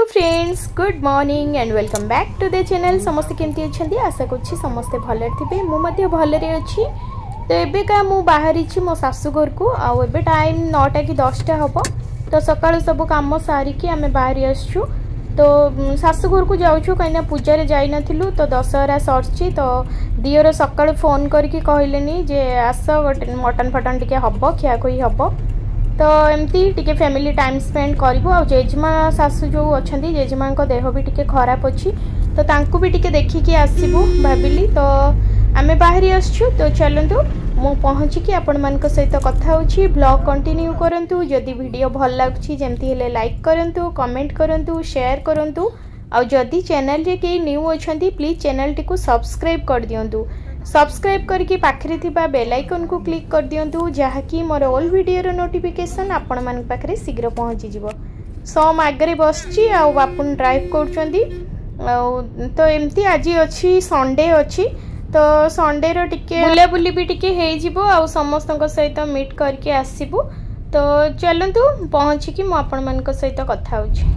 Friends good morning and welcome back to the channel. समस्ते केमती अच्छे आशा करुँची समस्ते भलरे थे मुझे भलरे अच्छी। तो एबेका मु बाहरी मो शाशु घर को आबे टाइम 9टा कि 10टा हम। तो सकाळु सब काम सारिकी आम बाहरी आसचु। तो शाशु घर को जाऊँ कहीं पूजा जाई नथिलु तो दशहरा सरची। तो दियर सकाळु फोन करके कहलेनी जे आस गोटे मटन फटन टिके हम खियाखुई हम। तो एमती टिके फैमिली टाइम स्पेंड करूँ। आ जेजेमा शाशु जो अच्छा जेजेमा देह भी टिके खराब अच्छी तो तांकु भी टिके देखिकी आसबू भाविली। तो आमे बाहरी आसचु। तो चलतु मु पहुँचिकी आपण मान सहित कथा होची। ब्लॉग कंटिन्यू करंतु। जदि वीडियो भल लागुची जेमती हेले लाइक करंतु, कमेंट करंतु, शेयर करंतु। आ जदि चैनल रे के न्यू अछंती प्लीज चैनल टी को सब्सक्राइब कर दियंतु। सब्सक्राइब करके पाखरे थिबा बेल आइकन को क्लिक कर दियंतु जहाँकि मोर ऑल वीडियो रो नोटिफिकेशन आपण मान पाखरे शीघ्र पहुँची जिवो। सम आगरे बसची आ बापुन ड्राइव करचंदी। तो एमती आज अच्छी संडे अच्छी तो संडे रो टिके बुलाबुली भी टिके हे जिवो आ समस्तक सहित मीट करके आसीबू। तो चलंतु पहुँचिकी मु आपण मान सहित कथा होची।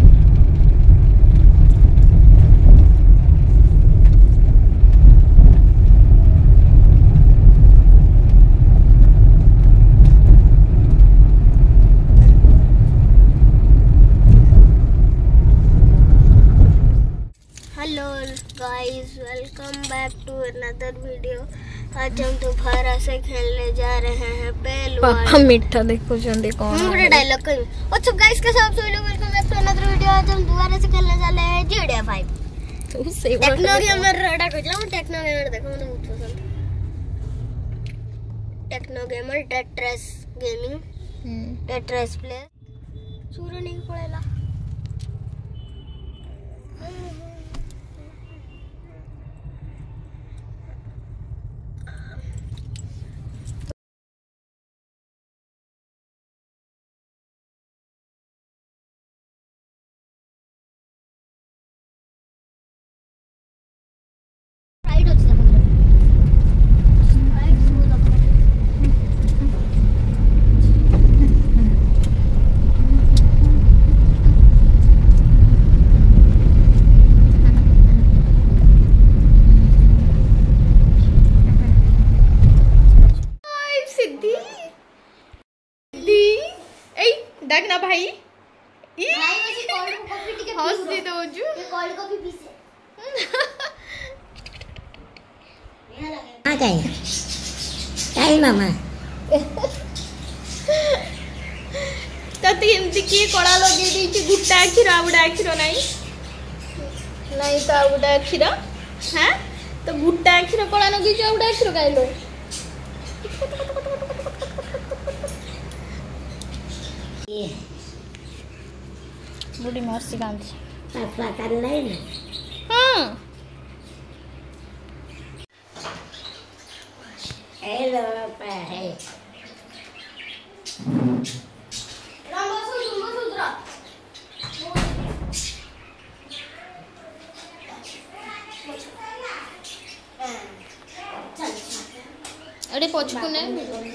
Hello guys, welcome back to another video. आज हम दोबारा से खेलने जा रहे हैं पहलवान। पापा मीठा देखो जंदे कौन मुझे डायलॉग कही। व्हाट्स अप गाइस, कैसे आप सभी लोग? Welcome back to another video. आज हम दोबारा से खेलने जा रहे हैं GTA 5। तू से टेक्नो गेमर रडा खोजला। मैं टेक्नो गेमर देखो मुझे बहुत पसंद। Techno gamer Tetris gaming Tetris play सूर्य नहीं पड़ेला। डाकना भाई हंस दे दो जू कॉल को भी पीछे आ जाए टाइम मामा तो एमती किए कड़ा लगे दी गुटा अक्षर आउटा अक्षर नहीं नहीं तो आउटा अक्षर हाँ तो गुटा अक्षर कड़ा लगे आउटा अक्षर कहलो बुढ़ी मर्सी गांधी पापा कर ले ना। हाँ हेलो पापा है अरे पछकु ने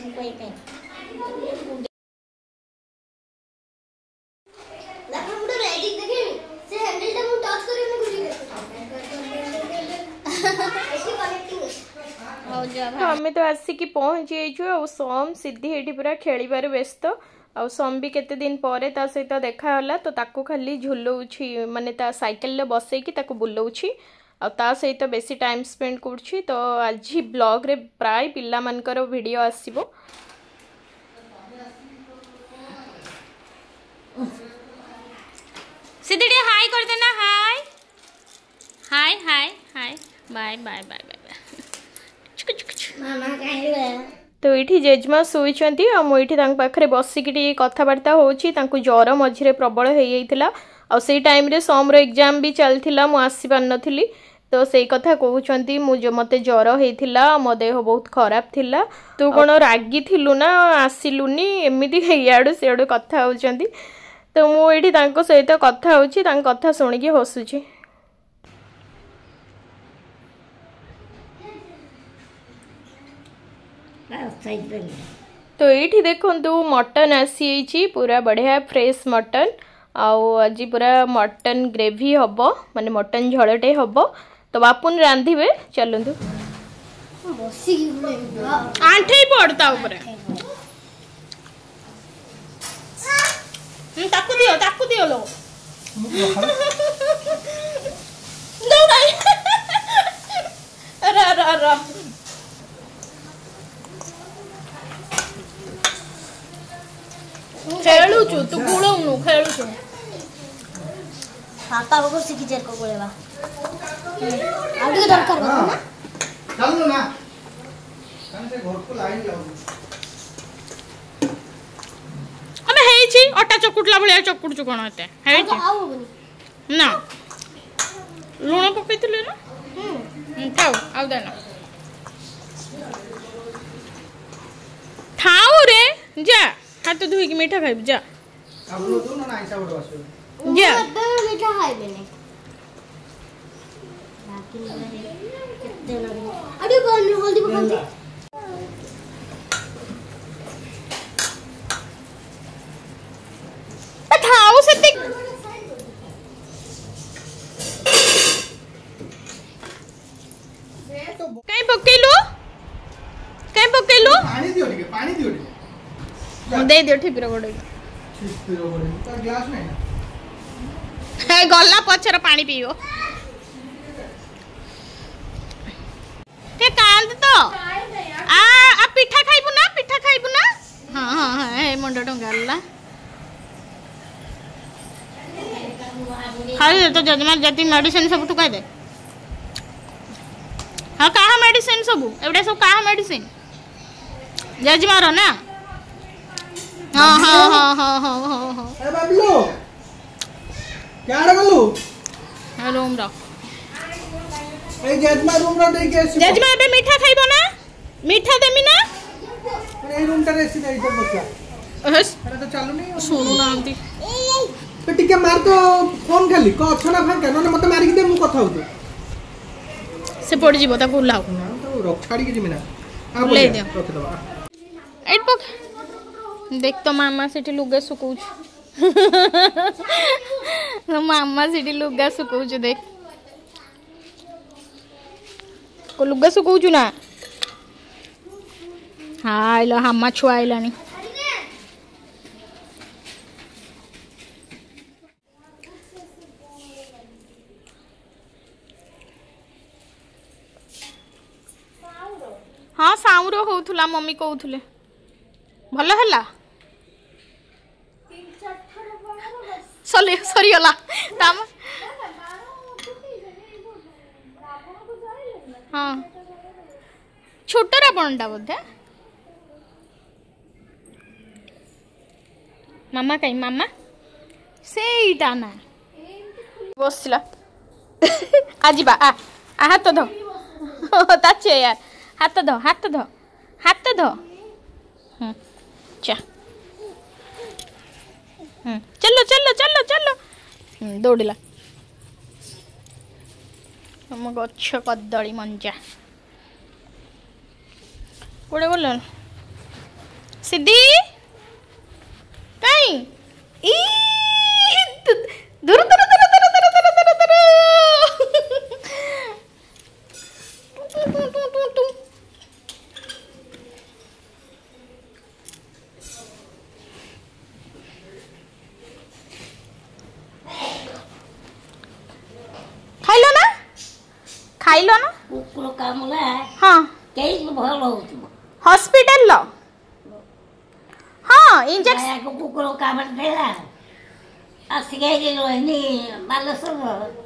आम तो आसिकी पहुँची जाइए। सोम सिद्धि ये पूरा खेल व्यस्त आ सोम भी केते दिन पर सहित देखाला। तो ताको खाली झुलाऊँ माने साइकेल बसैकी बुलाऊँ आ सहित बेसी टाइम स्पेंड करुँची। तो आज ब्लॉग रे प्राय पिला मानकर वीडियो आसीबो। सिद्धि हाय कर देना। Hi hi hi hi bye bye bye bye मामा कहले तो ये जेजमा शोचती मुझे पाखे बसिकी कथबार्ता होची। ज्वर मझे प्रबल हो जाता आ से टाइम रे सोम एग्जाम भी चलता मु आसी पार नथिली। तो से कथा कहते मुझे मत ज्वर होता मो देह बहुत खराब थिला तू कौन रागी थिलु ना आसिलुनी एमती इाड़ू सियाड़ू कथा होती। तो मुझे सहित कथा होची कथा शुणिकी हसुची। तो ये देखु मटन आसी पूरा बढ़िया फ्रेश मटन आज पूरा मटन ग्रेवी हम माने मटन झोलटे हम तो बापुन रांधिबे चलंतु आंठे पड़ता ऊपर ताकू दियो लो रा खेलुचु तू गुळौनु खेलुचु हाता बगो सिकी जेर को गोलेबा आडी दरकार बा ना चलनु ना कान से घर को लाइन लाउ अबे हेई छी अटा चकुटला भलिया चकुट छु कोन होते हेई छी आउ बनी ना लूण पकैतिले ना खाओ आउ देना खाओ रे जा हाथ धोई के मीठा खाइब जा अब लो दो ना ऐसा बड़ वासो जा मीठा खाइबे ने बाकी कितने लगे अरे बन हल्दी पकांती खाओ से कहीं पकेलु पानी दियो टिके दे दियो ठीक रे गोडे ठीक रो गोडे तो ग्लास नहीं ना हे गल्ला पछर पानी पियो ते कांद तो आ पिठा खाइबु ना हां हां हे मंडा टंगाला खाई दे तो जजमा जति मेडिसिन सब तू खाई दे हाँ कहा मेडिसिन सब एवडे सब कहा मेडिसिन जजमा रो ना हाँ हाँ हाँ हाँ हाँ हाँ हाँ ए बाबलू क्या रे बाबलू रूम रो ए जजमा रूम रो दे के जजमा एबे मीठा खाइबो ना मीठा देमी ना ए रूम टा रेसी नहीं तो बसला हस अरे तो चालू नहीं सुनु नांती तो टिके मार तो फोन खाली को अच्छा ना फांका न मते मारी के दे मु कथा होतो से पड़ जीवो ता गुलाव ना तो रख छाड़ी के जिमिना आ ले दे रख दबा एट पक देख तो मामा सेठी लुगा सुकौछ मामा सेठी लुगा सुकौछ देख को लुगा सुकौछ ना हाय लो हम्मा छुआइलानी हाँ साउर होउथुला मम्मी कहउथुले भलो हला सरीगला ताम हाँ छोट रावणटा बोधे मामा कहीं मामा सेटा ना बसला आज बा आ हाथ धो ताचे यार हाथ धो चा चलो दौड़ला हम गछ कदली मंजा कोड़े बोल सिद्धि कहीं दूर खाइलो ना कुकुर कामुला हाँ कई भल होतबो हॉस्पिटल लो हाँ इंजेक्शन माया को कुकुर कामड़ देला आसिगे के रोहिनी बालसर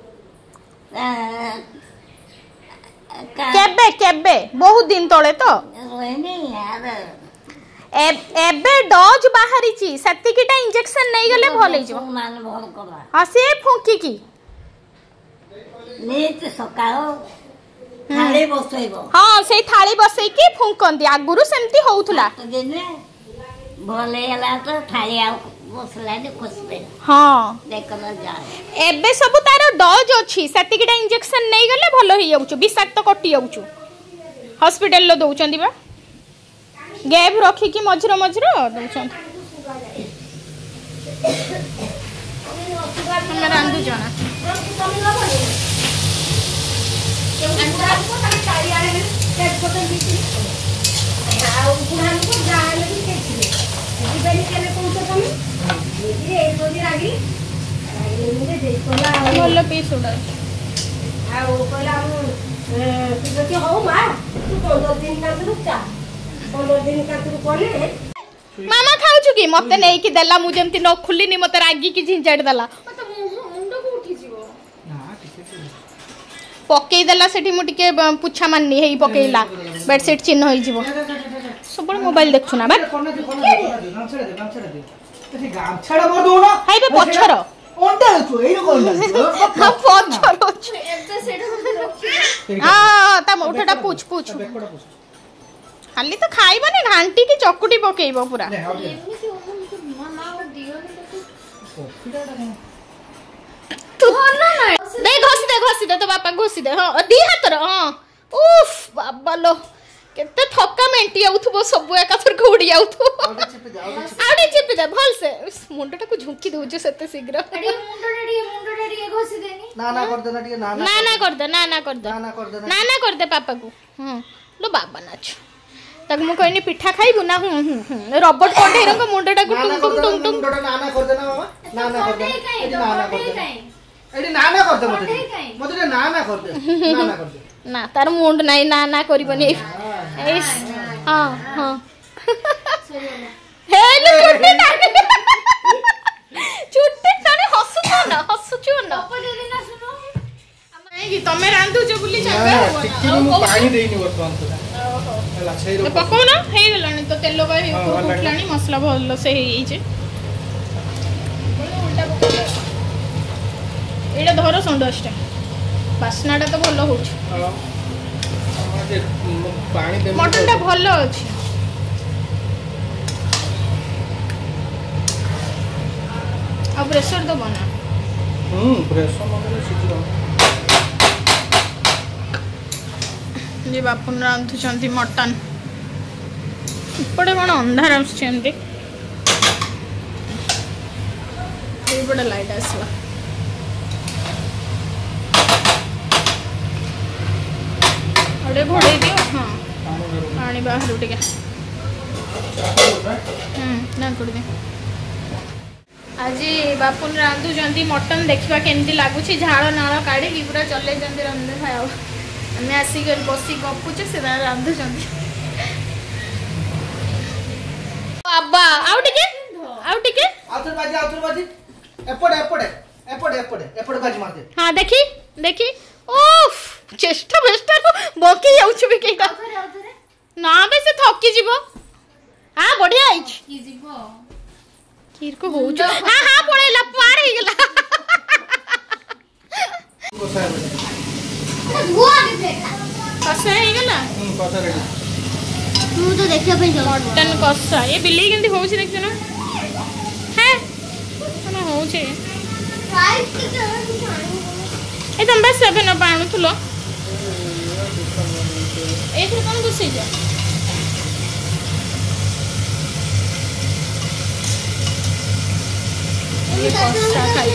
केबे बहुत दिन तले तो रोहिनी यार एबे डोज बाहरी ची सत्तिकिटा इंजेक्शन नहीं गले भले जो मान भल करा हाँ से फुंकी की नीत सकाओ थाली बसैबो हाँ से थाली बसई की फुंकंती आगुरु सेमती होउथुला तो दिने भले हला तो थाली आ बसला ने खुसबे हाँ देखला जाए एबे सब तार डोज अछि सत्तिकिटा इंजेक्शन नहीं गले भलो ही जाउछु विषाक्त कटि जाउछु हॉस्पिटल लो दउचंदी बा गैप रखी की मझरो दउचंदी ଆମେ ରାନ୍ଧୁଛ ନା ଭଲ ପିସ୍ ଉଡ଼ା ମାମା ଖାଉଛୁ କି ମତେ ନେଇକି ଦେଲା ମୁଁ ଯେମିତି ନ ଖୁଲିନି ମତେ ରାଗିକି ଝିଞ୍ଚାଡ଼ି ଦେଲା ପକେଇ ଦେଲା ସେଠି ମୁଁ ଟିକେ ପୁଛା ମାନିନି ହେଇ ପକେଇଲା ବେଡସିଟ୍ ଚିହ୍ନ ହେଇଯିବ ସବୁବେଳେ ମୋବାଇଲ ଦେଖୁଛୁ ନା ବା ଖାଇବେ ପଛର ତା ମୁଠଟା ପୁଛ ପୁଛ ଖାଲି ତ ଖାଇବନି ଘାଣ୍ଟି କି ଚକୁଟି ପକେଇବ ପୁରା ଘଷି ଦେ ତୋ ବାପା ଘଷି ଦେ ହଁ ଦି ହାତର ହଁ ଉଫ ବାବା ଲୋ କେତେ ଥକା ମେଣ୍ଟି ଯାଉଥିବ ସବୁ ଏକାଥର ଘୋଡ଼ି ଯାଉଥିବ ଆଉ ଟିକେ ଚିପି ଦେ ଭଲସେ ମୁଣ୍ଡଟାକୁ ଝୁଙ୍କି ଦଉଛୁ ସେତେ ଶୀଘ୍ର ନା କରିଦେ ପାପାକୁ ହଁ लो बाबा नाच तक मु कहनी पिठा खाइबु ना रबट कटेरंग मुंडटाକୁ टुंग टुंग टुंग टुंग नाना कर देना मामा नाना कर दे एडी नाना कर दे मते नाना कर दे ना तार मुंड नाही नाना करबनी एस हां हां हे लो छुट्टी ताने हसु ना पपा दे ना सुनो नहीं कि तमे रांधु जो बुली जागा मु पानी देइनी वर्तमान तो हला छेरो पको ना हे गलानी तो तेलो बा फुटलानी मसला भल से हे जे उल्टा पको एडा धरो संडस्टा बासनाटा तो भलो होछ पानी दे मटनटा भलो अछि अब प्रेशर दो बना प्रेशर मगले सिटी ये बापुन रांधुचंती मटन इपटे कौन अंधार आसुचंती एपटे लाइट आसला अरे घोड़े दियो हाँ पानी बाहर टिके ना कर दे आज बापुन रांधुचंती मटन देखा केमती लगुच झाड़ नाल काढ़ी पूरा चल रंधे खाया आम आसिक बस गपुचे से रांधुचंती बाबा आउ टिके आउटर बाजी एपड़े बाजी मार दे हां देखी ओफ चेष्टा बेष्टा को बकी जाउछ बे केटा ना बे से थकी जीवो हां बढ़िया आइछ की जीवो खीर को होउछ हां पळेला पार हे गेला कसा हे गेला कसा रेडी तू तो देखिया पे मटन कसा ये बिल्ली केंती होउछ देखछ ना है ना होउछ ए तुम बस सब न पाणु थलो एक कौन घुसी जा ये कसा खाई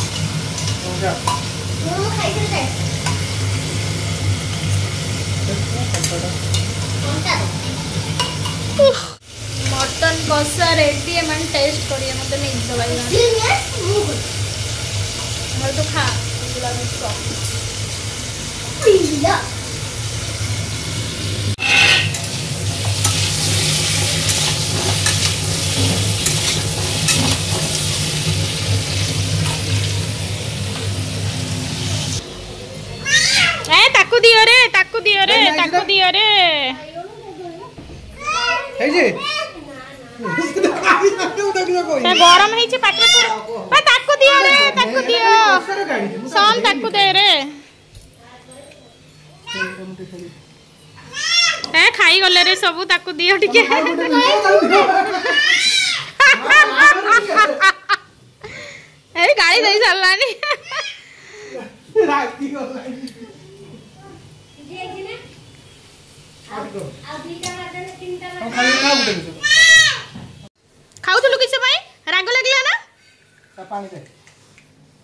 मटन कसा रेडी है मन टेस्ट करिए मत नहीं दवाई मर तो खा गुलाब पीला ताकू दियो रे हे जे गरम है पाटे ताकू दियो सोम ताकू दे रे ए खाई गले रे सब ताकू दियो टिके ए गाड़ी दे सालानी राती गलानी खाऊ तो किस राग लगला ना पानी दे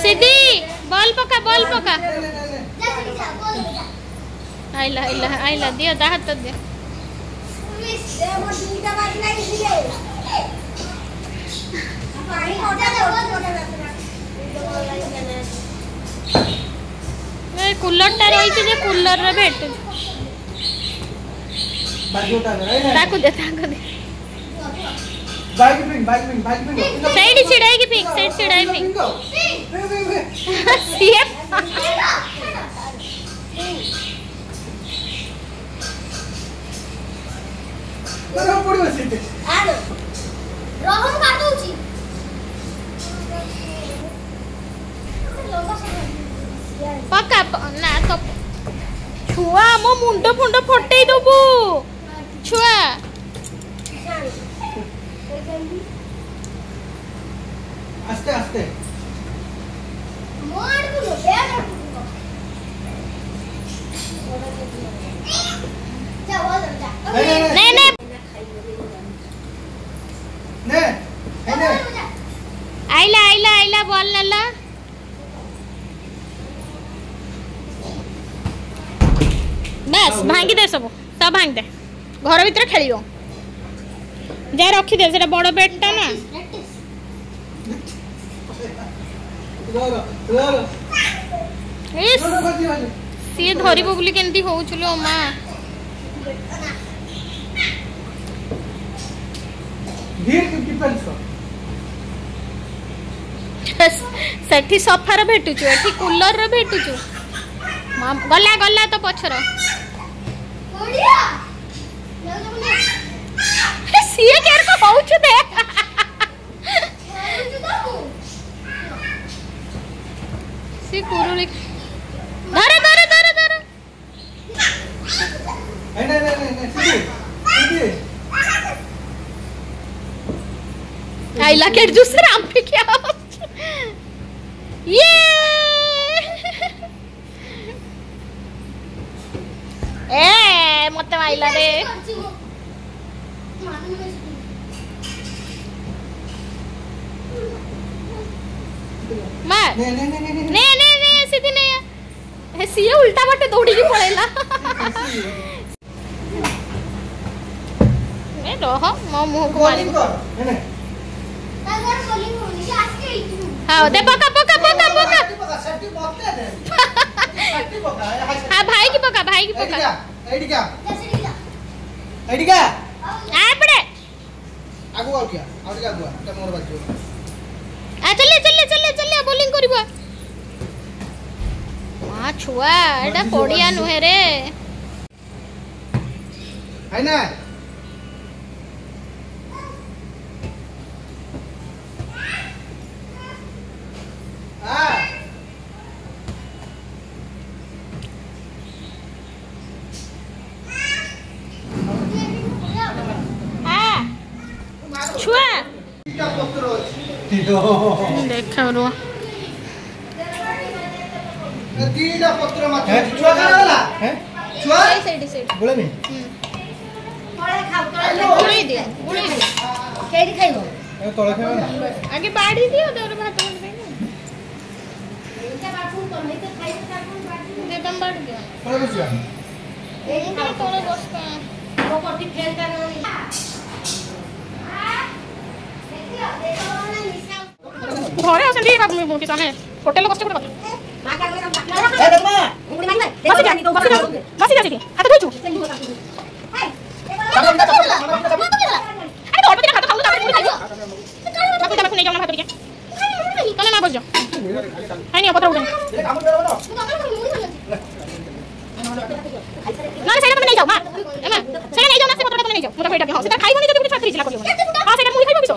सीधी बॉल पका आइला आइला आइला दियो दा हाथ दे कूलर टा रही जे कूलर रे भेट ताको दे बाइक पिंग साइड छिड़ाई की पिंक साइड छिड़ाई पिंक सीएफ करो पड़ो सीटे आलो रोहन काटूची पका ना तो छुआ मो मुंड फुंड फटई दबु छुआ आस्ते आस्ते मोड़ को बेड जा वो जा नहीं नहीं ने आइला आइला आइला बॉल नला बस भांगी दे सब भांग दे घर भीतर खेलियो जा रखी दे सेटा बड़ बेडटा ना इस सी धरिबो बुली केंती होउचलो मा धीर की पेंस सेठी सफार भेटुचु एठी कूलर रे भेटुचु गला गला तो पछर ओडिया सीए केर को होउचु दे सी कुरुली धरे धरे धरे धरे नहीं सीधे आइला के दूसरा हम पे क्या ये ए मत आइला रे मार नहीं सीधी नहीं है सीए उल्टा बाटे दौड़ी की पड़ेला ए रह मो मुंह को मारी अगर बोलिंग होनी है आज के हां दे पका सेफ्टी पक्का दे सेफ्टी पक्का हां भाई की पका आईडी क्या आ पड़े आगु आ क्या आगु ते मोर बाजू आ चले बोलिंग करबो आ छुआ एटा पड़िया नुहे रे है ना छुआ टीका पत्र देखा रो तीटा पत्र मात्र छुआ काला है छुआ साइड बोले में तळे खाओ गुड़ी दे केडी खाइबो ए तळे खावा ना आगे बाड़ी दियो दर भात बन गई एटा बाटू तो नहीं तो खाइबो ताकू बाटू दे दम बाड़ी दियो तळे बसिया एटा तोले बसता वो कोटी फेलता नहीं देखो ना निशा घरे आसे दी कि तने होटल कष्ट कर मा का गरम ए देखमा उंगली मारी बस जा हाथ धोचू हाय अरे और पे हाथ खाऊ तापर मुड़ी खाइयो बाकी तमे नहीं जाना हाथ के तने ना बस जा हाय नहीं पत्र उठे ना सेटा तुम नहीं जाओ मां एमा सेटा नहीं जाओ ना से पत्र तुम नहीं जाओ मुटा फेटा के हां सेटा खाइबो नहीं जदी कुछ छात्री जिला करियो हां सेटा मुई खाइबो बिसो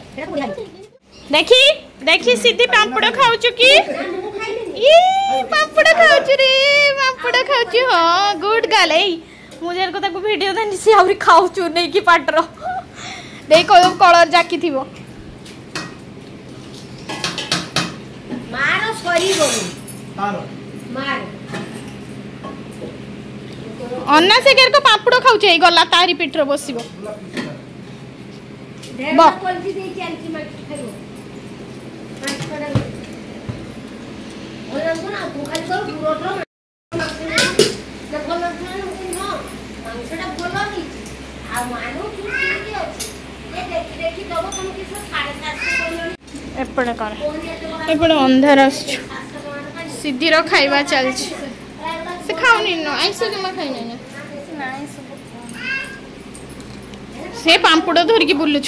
देखी सीधी पापड़ खाऊ चुकी ये पापड़ खाऊ रे पापड़ खाऊ हां गुड गर्ल ए मुझे को ताको वीडियो देनी से आउरी खाऊ नहीं कि पाटर देखो कलर जाकी थिबो मारो सरी बोलू हां मार अन्ना से केर को पापड़ खाऊ छे गला तारी पिटर बसिबो देवा क्वालिटी दे चलती मत खाइबो एपटे कौन एपटे अंधार सिद्धि खाइबा चल से खाऊनी न आइस जमा खाई से पांपड़ धरिकी बुलु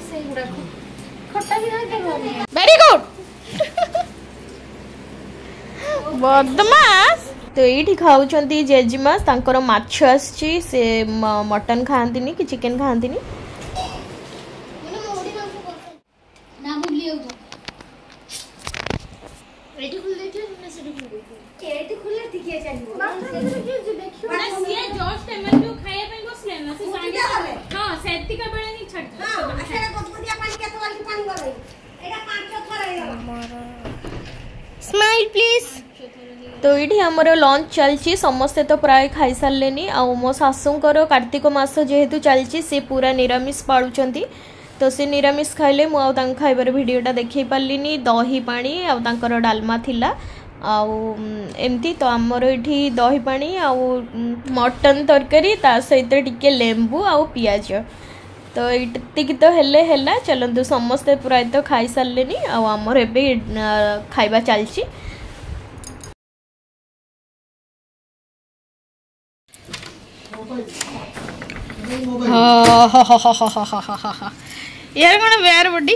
वेरी गुड बदमाश तो ये खाऊंट जेजेमा तांकर माछ आसी से मटन खाती कि चिकेन खाती स्माइल प्लीज। तो ये आमर लंच चलची समस्ते तो प्राय खाई सारे आ मो सासूंकर कार्तिक मास जेहेतु चलची से पूरा निरामिष पालुंट तो से निरामिष खाइले मुझे खाइबार वीडियोटा देखई पार्लिनी दही पानी आर डालमा थिला एमती तो आमर ये दही पानी आउ मटन तरकारी ता सहित टिके लेंबू आउ पियाज तो ये तो हेल्ला चलतु समस्ते प्राय तो खाई सारे आमर एवं खाइबा चलची। यार कौन बेयर बडी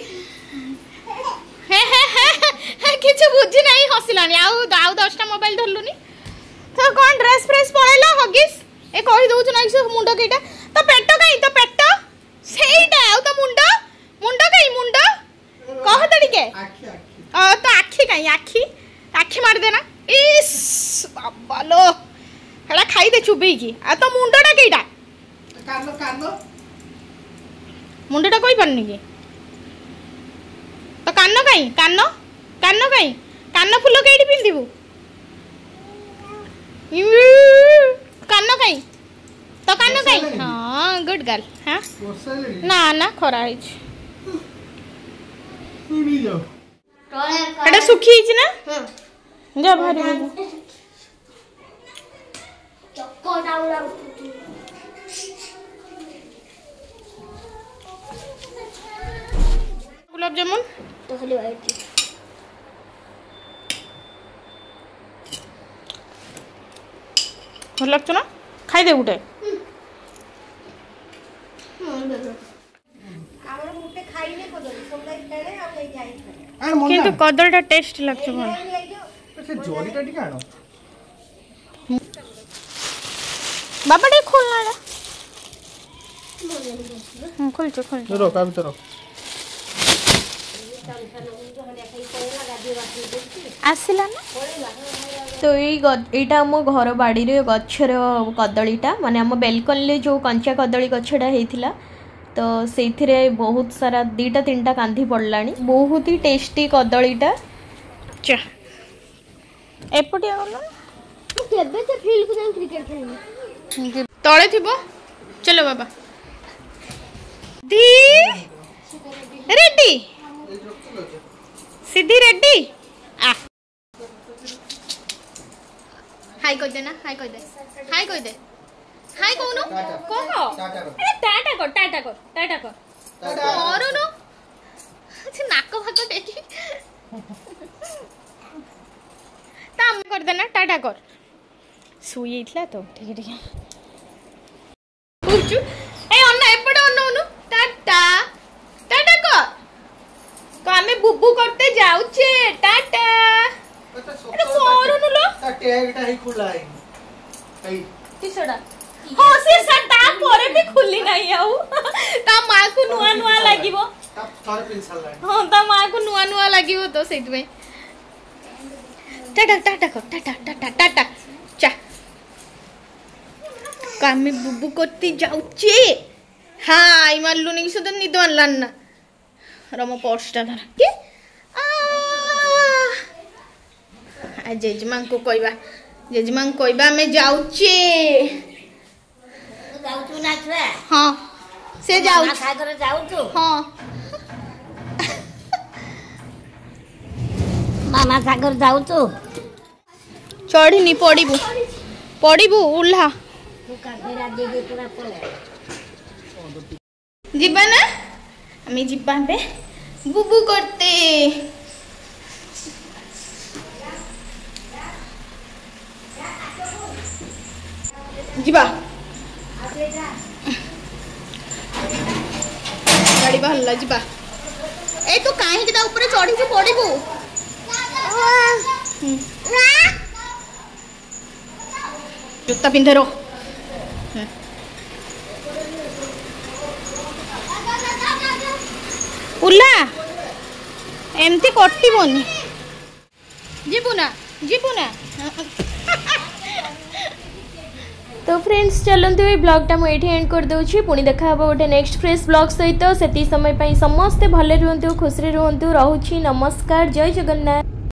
किसी बुझी ना हसिलानी आउ 10टा मोबाइल धरलुनी तो कौन ड्रेस फ्रेस पळेला हगिस ए कहि दउछ ना से मुंडो केटा तो पेट कई तो पेट सेईटा आउ तो मुंडो कई मुंडो कह दड़ी के तो आखी कई आखी मार देना इस बाबा लो हला खाई दे चुबई की आ तो मुंडोटा केटा कानो मुंडोटा कोई पन्नी की तो कान कई कान फुल कई पिंधु कान कई तो कान कई हाँ गुड गर्ल हाँ ना ना खरा एटा सुखी हिच ना जा भारी गुलाब जामुन तो खाली वाइट भल लगछ ना खाई दे गुटे किंतु कदलटा टेस्ट लगछ भल से जोरीटा टिके आनो बाबा टे खोलना खोल रो का भीतर आसला ना तो यहाँ आम घर बाड़ी गचर कदलीटा माने आम बेलकनी जो कंचा कदली गछटा होता तो से बहुत सारा 2-3टा कांधी पड़ला बहुत ही टेस्टी कदलीटा चा एपटिया तले थी चलो बाबा दी रेडी सिद्धि रेडी आ हाय कह दे ना हाय कह दे हाय कह दे हाय कहूनु कह अरे टाटा कर करूनु नाक भाग टेकी ताम कर देना टाटा कर सुई तो ठीक ठीक पूछू ए अन्ना एपटे अन्नउनु टाटा टाटा कर तो हमें बुबू करते जाऊचे टाटा अरे करूनु लो ता टैगटा ही खुला है किसडा हो से सटा परे भी खुली नहीं आउ ता मां को नुआ नुआ लागिवो ता थोर प्रिंसिपल लाइन हां ता मां को नुआ नुआ लागिवो तो सेट में टाटा टाटा कर टाटा टाटा टाटा चा कामे बुबू करते जाऊचे हां इमालुनी की सदन निदो अनलान ना रमो पर्सटा धर के आ जेजमा को कहबा मैं जाऊचे जाऊचु ना छुआ हां से जाऊ सागर जाऊचु हां मामा सागर जाऊचु चढ़नी पड़ू पड़ू उल्हा जीवा ना आम जीवा बुबू करते जीवा गाड़ी बाहर जीवा ए तू कहीं ऊपर चढ़ी पड़ू जूता पिंधे रो उल्ला एमती कटोनी जीवु ना तो फ्रेंड्स चलते ये ब्लॉगटा मुझे एंड कर दूसरी पुणी देखा गोटे नेक्स्ट फ्रेश ब्लॉग सहित से समय समस्ते भले रुहतु खुशी रुहतु रोची नमस्कार जय जगन्नाथ।